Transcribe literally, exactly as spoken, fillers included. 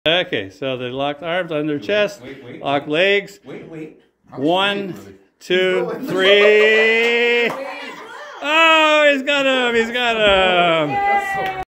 Okay, so they locked arms on their chest, wait, wait, lock wait. legs. Wait, wait. One, two, three. Oh, he's got him! He's got him!